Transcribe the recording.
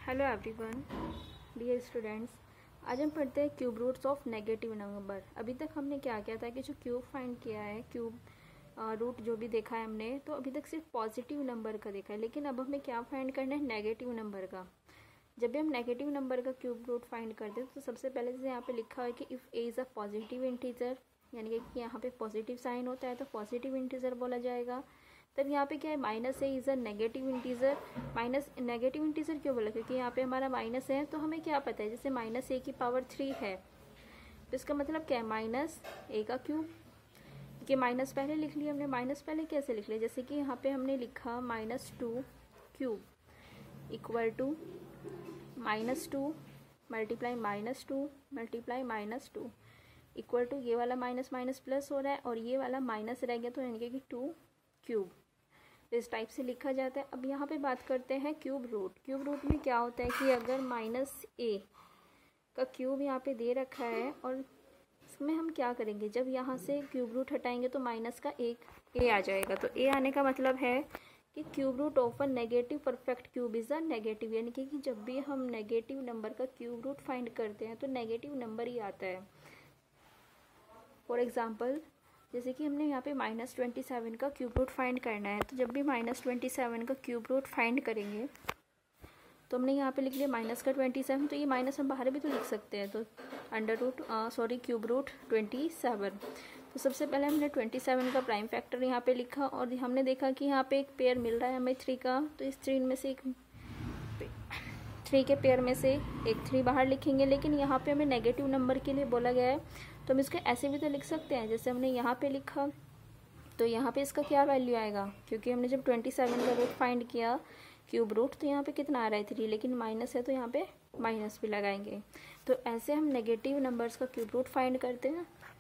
Hello everyone, dear students. आज हम पढ़ते हैं cube roots of negative number. अभी तक हमने क्या किया था कि जो क्यूब फाइंड किया है, क्यूब रूट जो भी देखा है हमने, तो अभी तक सिर्फ पॉजिटिव नंबर का देखा है। लेकिन अब हमें क्या फाइंड करना है? नेगेटिव नंबर का। जब भी हम नेगेटिव नंबर का क्यूब रूट फाइंड करते हैं तो सबसे पहले जैसे यहाँ पे लिखा है कि if a is a positive integer, यानी कि यहाँ पे पॉजिटिव साइन होता है तो पॉजिटिव इंटीजर बोला जाएगा। तब यहाँ पे क्या है? Minus a is a negative integer. Minus negative integer क्यों बोला? क्योंकि यहाँ पे हमारा माइनस है, तो हमें क्या पता है, जैसे माइनस ए की पावर 3 है तो इसका मतलब क्या है? माइनस ए का क्यूब। कि माइनस पहले लिख लिया हमने। माइनस पहले कैसे लिख लिया? जैसे कि यहाँ पे हमने लिखा -2 cube equal to -2 multiply -2 multiply -2 equal to, ये वाला माइनस माइनस प्लस हो रहा है और ये वाला माइनस रह गया तो यानी कि 2 क्यूब। इस टाइप से लिखा जाता है। अब यहाँ पे बात करते हैं क्यूब रूट। क्यूब रूट में क्या होता है कि अगर -a का क्यूब यहाँ पे दे रखा है और इसमें हम क्या करेंगे, जब यहाँ से क्यूब रूट हटाएंगे तो माइनस का एक a आ जाएगा। तो a आने का मतलब है कि cube root of a negative perfect cube is a negative, यानी कि जब भी हम नेगेटिव नंबर का क्यूब रूट फाइंड करते हैं तो नेगेटिव नंबर ही आता है। फॉर एग्जाम्पल, जैसे कि हमने यहाँ पे -27 का क्यूब रूट फाइंड करना है, तो जब भी -27 का क्यूब रूट फाइंड करेंगे तो हमने यहाँ पे लिख लिया माइनस का 27, तो ये माइनस हम बाहर भी तो लिख सकते हैं। तो क्यूब रूट 27। तो सबसे पहले हमने 27 का प्राइम फैक्टर यहाँ पे लिखा और हमने देखा कि यहाँ पे एक पेयर मिल रहा है हमें 3 का, तो इस 3 में से 3 के पेयर में से एक 3 बाहर लिखेंगे। लेकिन यहाँ पे हमें नेगेटिव नंबर के लिए बोला गया है तो हम इसको ऐसे भी तो लिख सकते हैं जैसे हमने यहाँ पे लिखा। तो यहाँ पे इसका क्या वैल्यू आएगा? क्योंकि हमने जब 27 का रूट फाइंड किया क्यूब रूट, तो यहाँ पे कितना आ रहा है 3, लेकिन माइनस है तो यहाँ पे माइनस भी लगाएंगे। तो ऐसे हम नेगेटिव नंबर्स का क्यूब रूट फाइंड करते हैं।